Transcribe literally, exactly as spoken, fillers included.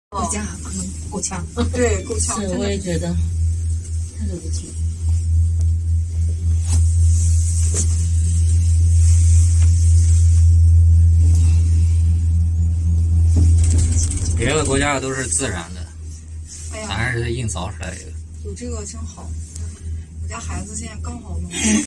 我家可能够呛。 对，够呛。 是，我也觉得，太对不起。 别的国家都是自然的， 哎呀， 咱是硬凿出来的。 有这个真好。我家孩子现在刚好弄。